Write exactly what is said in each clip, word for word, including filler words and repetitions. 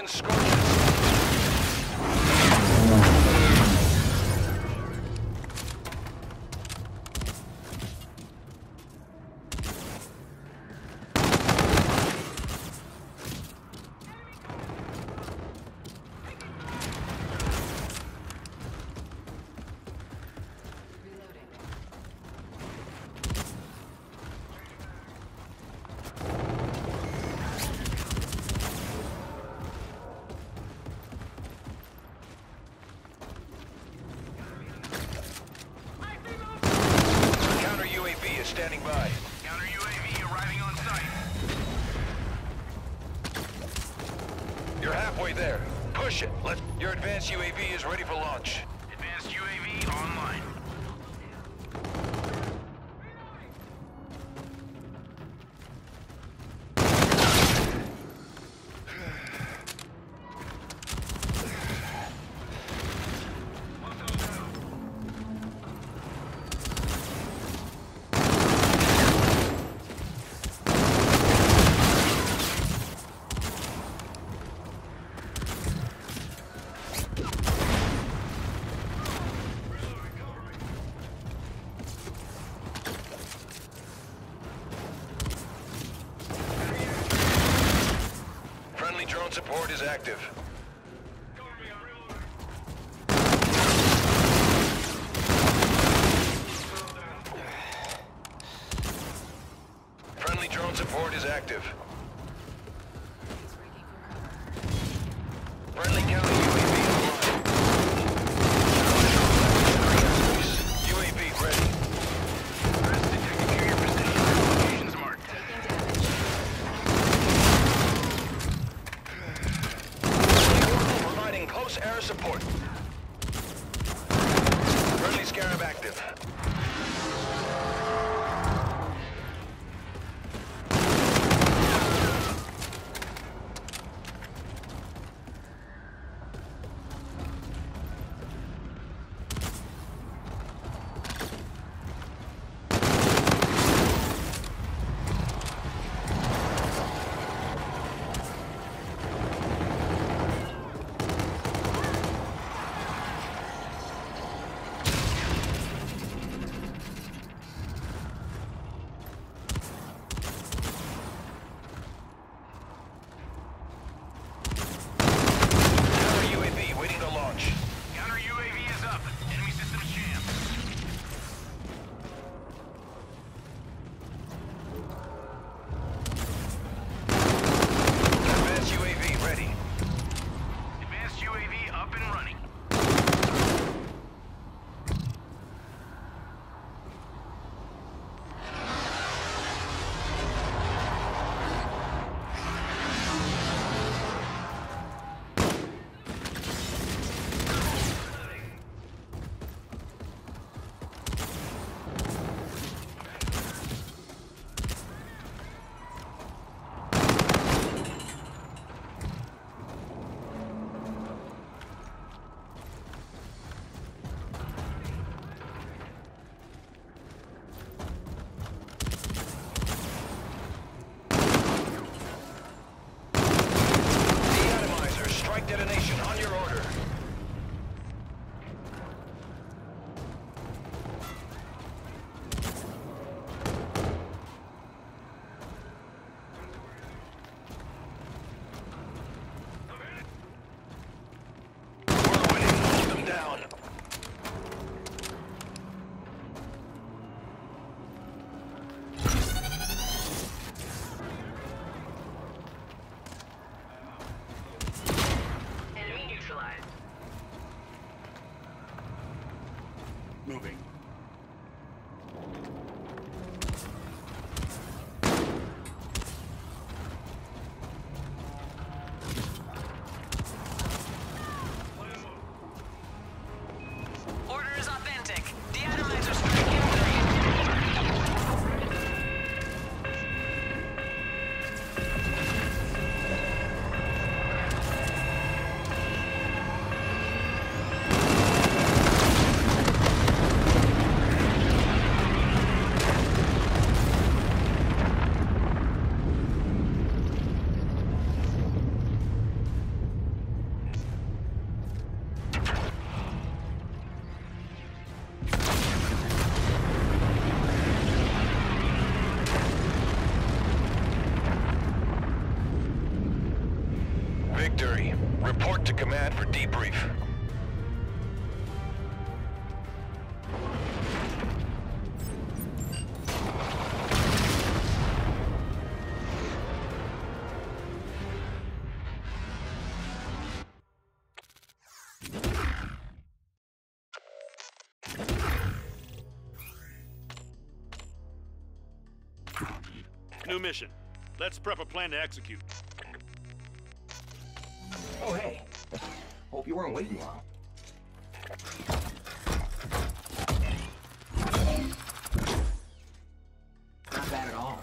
scorches. Standing by. Counter U A V arriving on site. You're halfway there. Push it. Let your advanced U A V is ready for launch. Advanced U A V online. Drone support is active. Friendly drone support is active. Friendly counter U A V online. U A V ready. Press detecting carrier position. Locations marked. Providing close air support. Friendly Scarab active. Detonation on your order. We're winning. Hold them down. Moving. Order is authentic. De-atomizer strike in three. Report to command for debrief. New mission. Let's prep a plan to execute. Oh, hey. Hope you weren't waiting long. Not bad at all.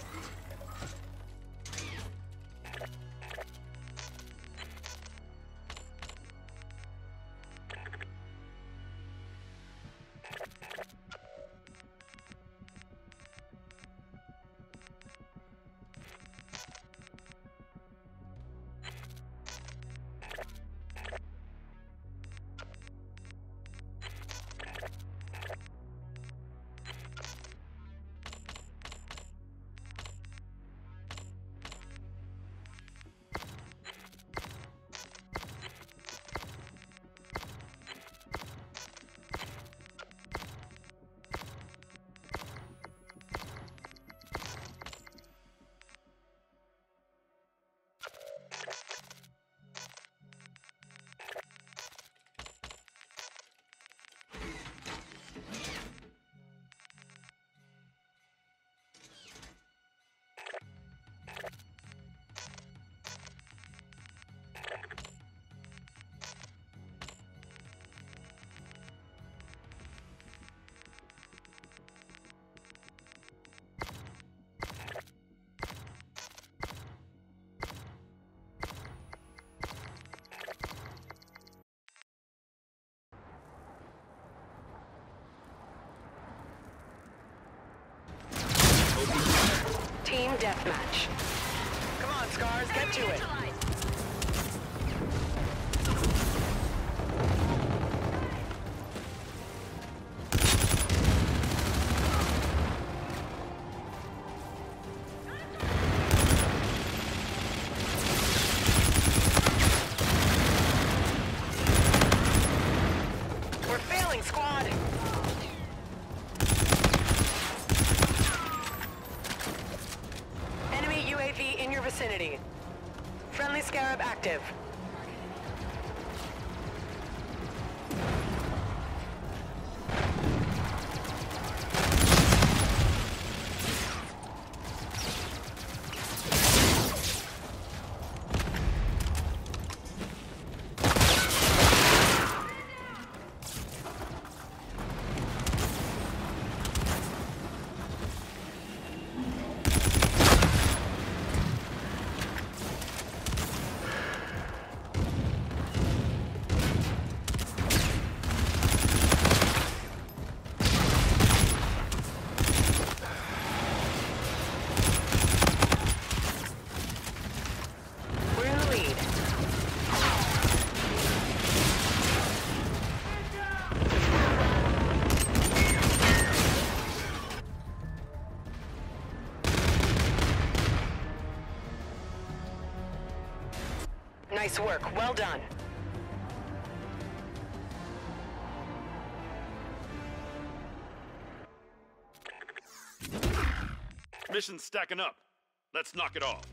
Team deathmatch. Come on, Scars, get to it. We're failing, squad. Enemy U A V in your vicinity. Friendly Scarab active. We're in the lead. Nice work. Well done. Mission's stacking up. Let's knock it off.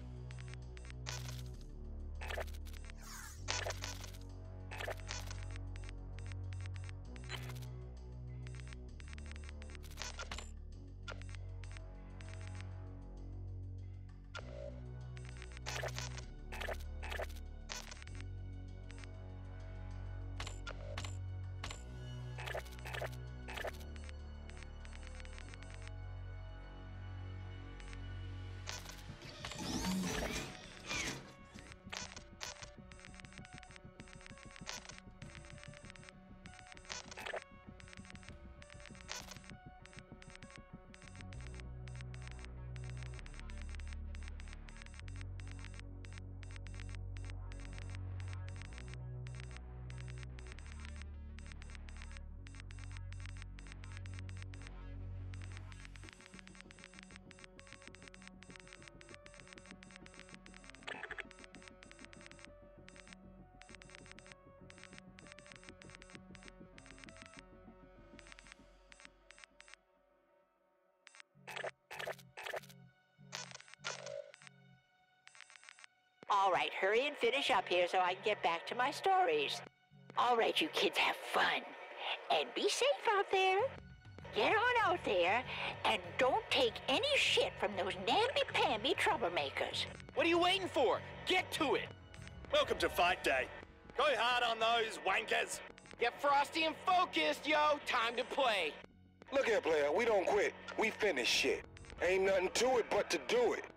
right, hurry and finish up here so I can get back to my stories. All right, you kids, have fun. And be safe out there. Get on out there, and don't take any shit from those namby-pamby troublemakers. What are you waiting for? Get to it! Welcome to Fight Day. Go hard on those wankers. Get frosty and focused, yo! Time to play! Look here, player, we don't quit. We finish shit. Ain't nothing to it but to do it.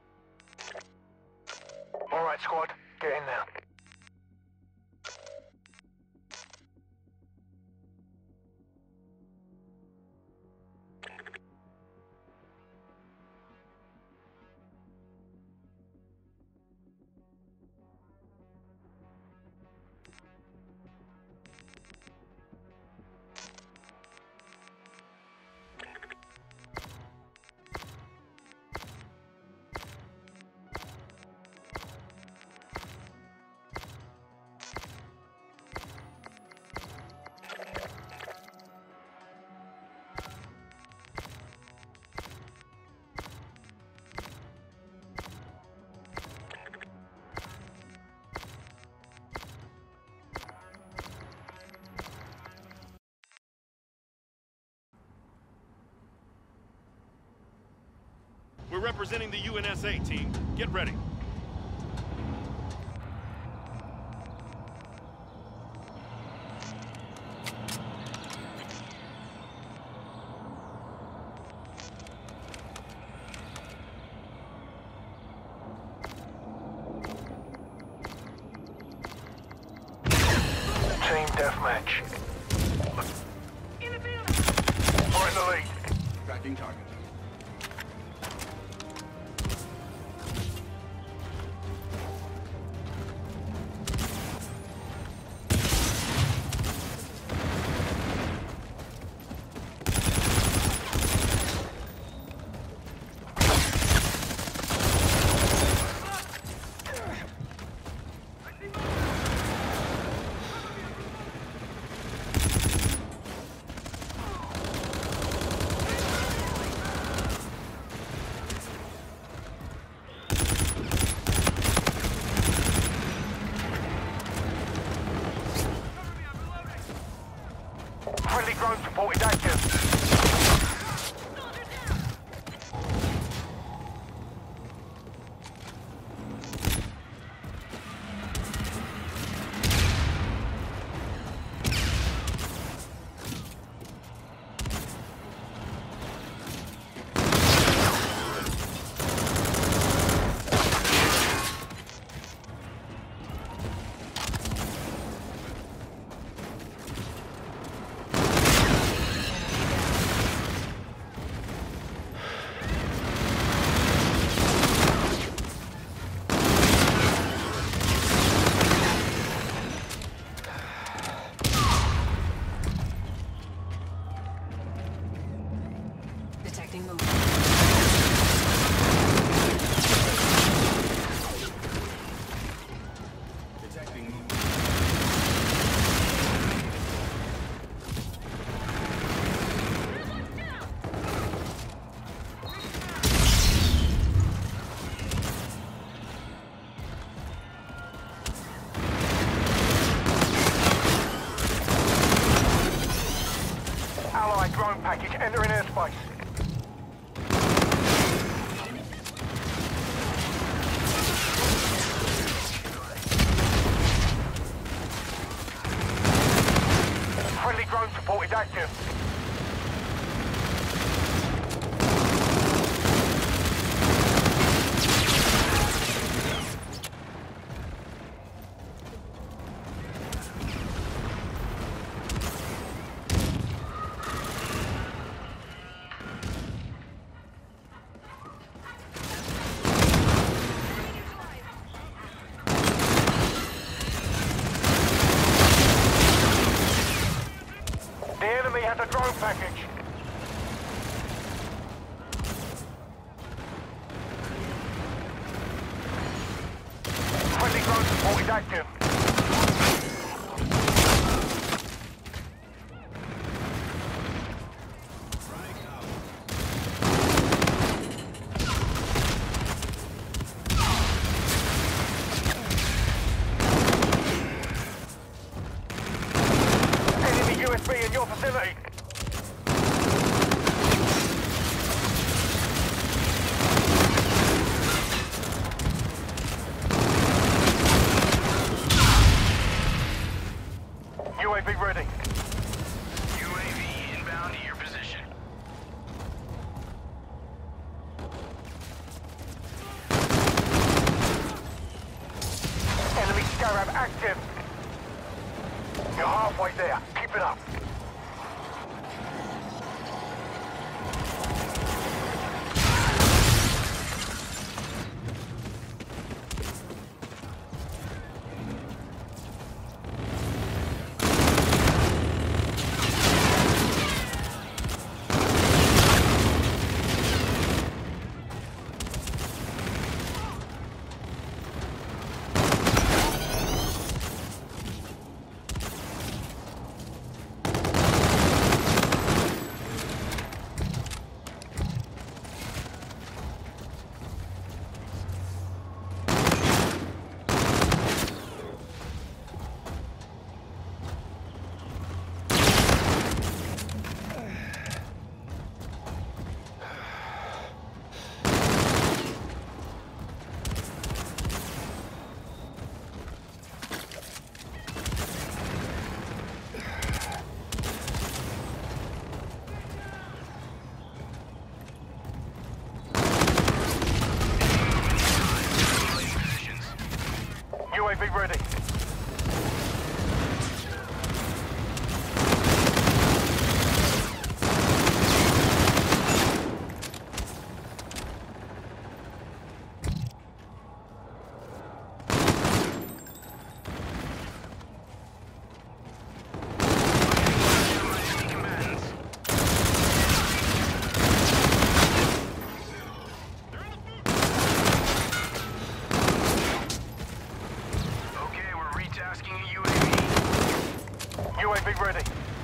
All right, squad. Get in there. We're representing the U N S A team. Get ready. Team deathmatch. In the field! We're in the lead. Tracking target. Friendly drone support is active. Detecting movement. Detecting movement. Allied drone package entering airspace. Friendly drone support is active. The enemy has a drone package. Friendly drone support is active. U A V ready. U A V inbound to your position. Enemy Scarab active. You're halfway there. Keep it up. U A V ready. U A V ready.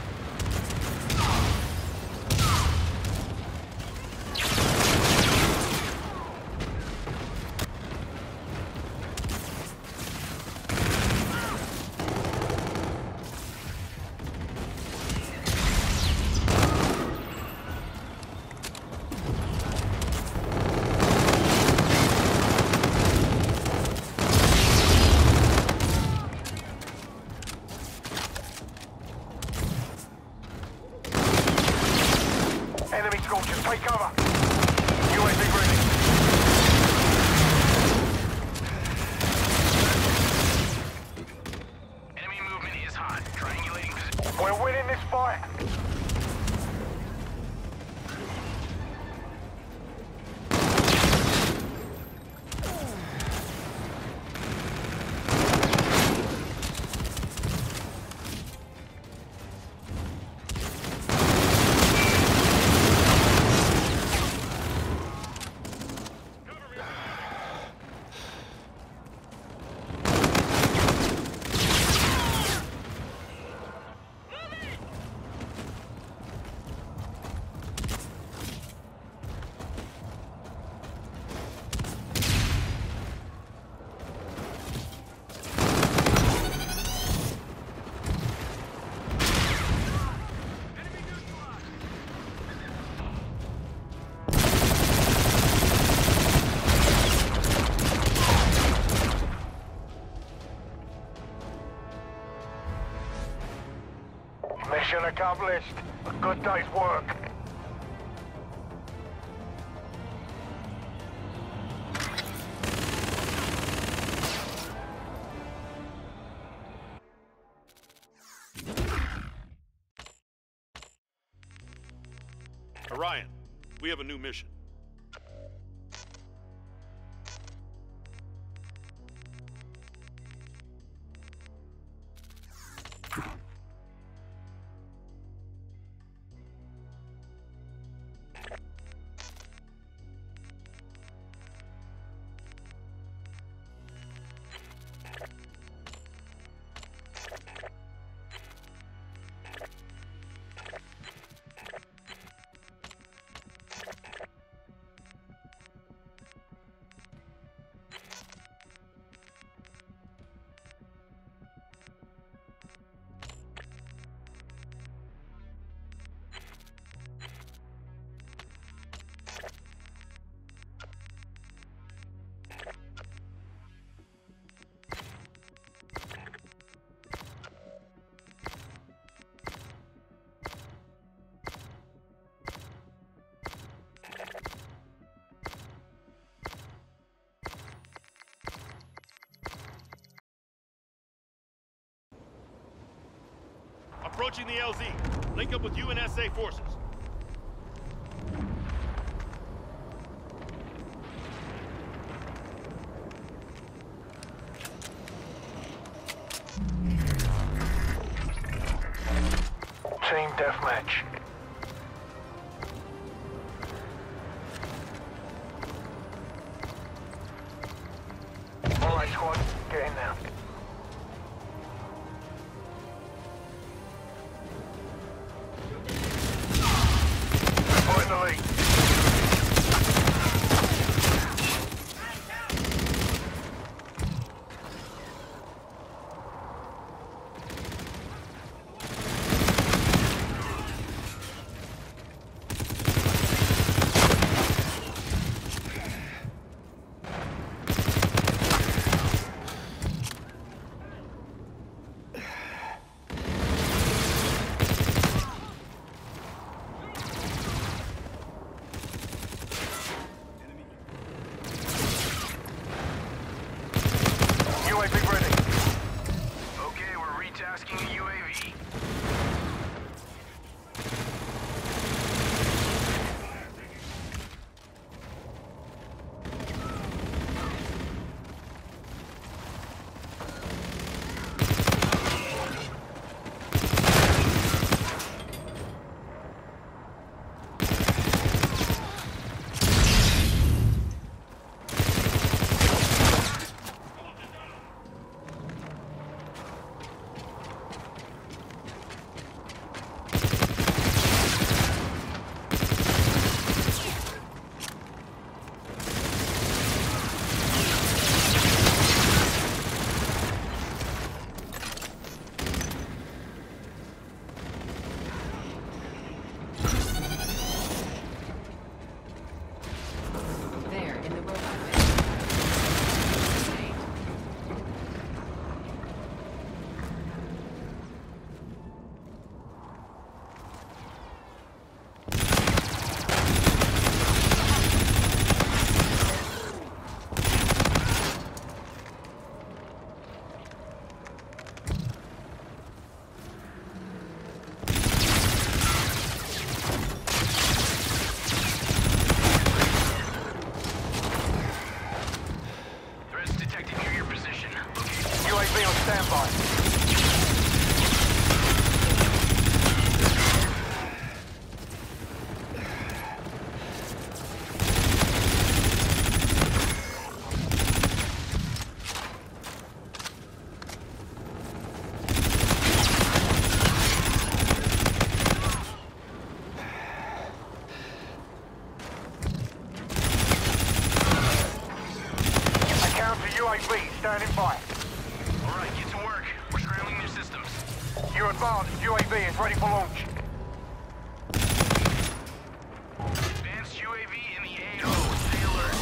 Enemy Scorchers, take cover. U A V ready. Enemy movement is hot. Triangulating position. We're winning this fight. Mission accomplished. A good day's work. Orion, we have a new mission. Approaching the L Z. Link up with U N S A forces. Team deathmatch. All right, squad, get in there. We're in the lead. U A V ready. Okay, we're retasking the U A V. There, in the robot bay. Threats detected near your position. U A V on standby. I counter U A V, standing by. All right, get to work. We're scrambling their systems. You're advanced. U A V is ready for launch. Advanced U A V in the A O. Stay alert.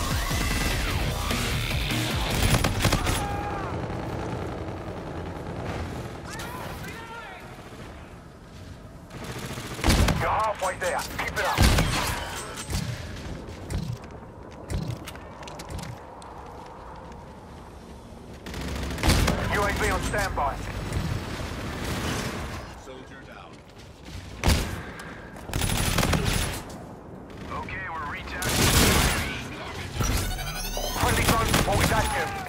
You're halfway there. Keep it up. U A V on standby. Soldier down. Okay, we're retasking the U A V. Friendly drone support is active.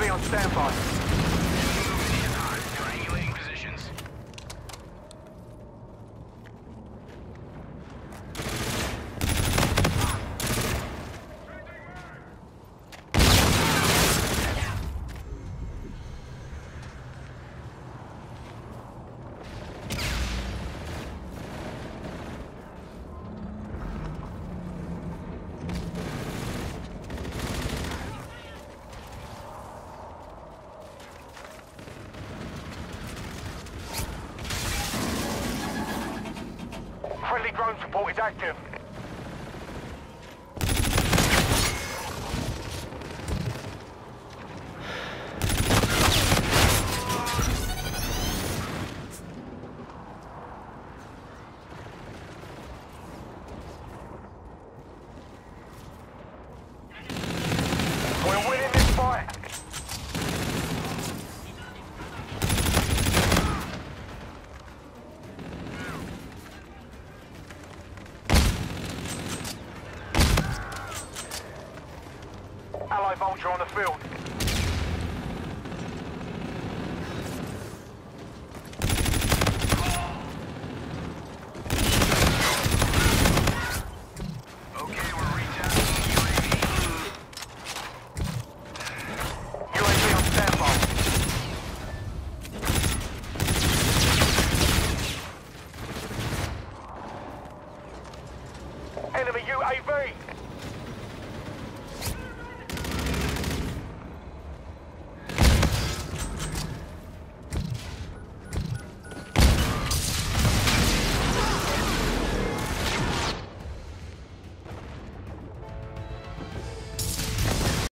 V on standby. Triangulating positions. Friendly drone support is active. We're winning this fight. Allied Vulture on the field. Okay, we're recapturing U A V. U A V on standby. Enemy U A V.